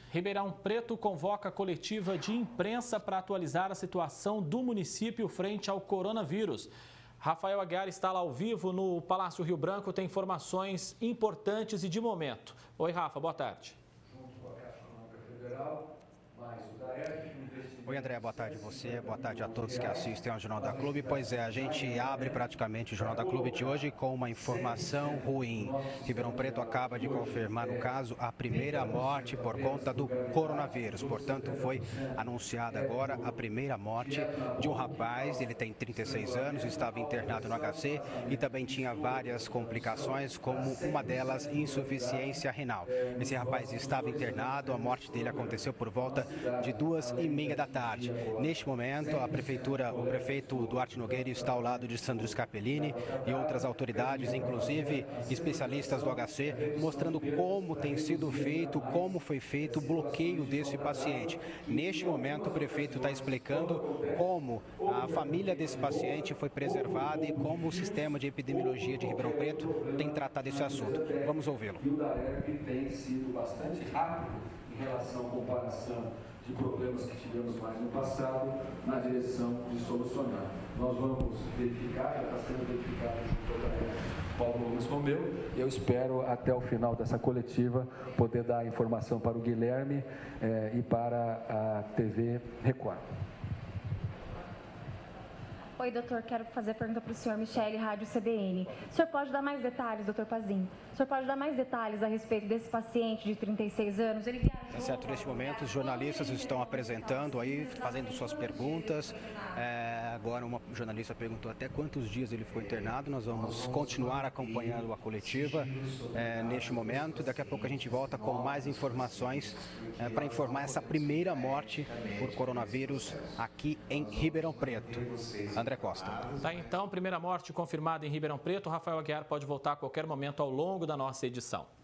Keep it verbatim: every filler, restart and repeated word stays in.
Ribeirão Preto convoca coletiva de imprensa para atualizar a situação do município frente ao coronavírus. Rafael Aguiar está lá ao vivo no Palácio Rio Branco, tem informações importantes e de momento. Oi, Rafa, boa tarde. Oi, André, boa tarde a você, boa tarde a todos que assistem ao Jornal da Clube. Pois é, a gente abre praticamente o Jornal da Clube de hoje com uma informação ruim. Ribeirão Preto acaba de confirmar, no caso, a primeira morte por conta do coronavírus. Portanto, foi anunciada agora a primeira morte de um rapaz, ele tem trinta e seis anos, estava internado no H C e também tinha várias complicações, como uma delas, insuficiência renal. Esse rapaz estava internado, a morte dele aconteceu por volta de duas e meia da tarde. Neste momento, a prefeitura, o prefeito Duarte Nogueira está ao lado de Sandro Scarpellini e outras autoridades, inclusive especialistas do H C, mostrando como tem sido feito, como foi feito o bloqueio desse paciente. Neste momento, o prefeito está explicando como a família desse paciente foi preservada e como o sistema de epidemiologia de Ribeirão Preto tem tratado esse assunto. Vamos ouvi-lo. O DAERP tem sido bastante rápido em relação à comparação de problemas que tivemos mais no passado, na direção de solucionar. Nós vamos verificar, já está sendo verificado junto ao DAERP, Paulo Gomes Romeu. Eu espero, até o final dessa coletiva, poder dar informação para o Guilherme eh, e para a T V Record. Oi, doutor, quero fazer a pergunta para o senhor Michele, Rádio C B N. O senhor pode dar mais detalhes, doutor Pazin? O senhor pode dar mais detalhes a respeito desse paciente de trinta e seis anos? Ele viajou... É certo, neste momento os jornalistas estão apresentando aí, fazendo suas perguntas. É, agora uma jornalista perguntou até quantos dias ele ficou internado. Nós vamos continuar acompanhando a coletiva é, neste momento. Daqui a pouco a gente volta com mais informações é, para informar essa primeira morte por coronavírus aqui em Ribeirão Preto. André Costa. Tá, então, primeira morte confirmada em Ribeirão Preto. Rafael Aguiar pode voltar a qualquer momento ao longo da nossa edição.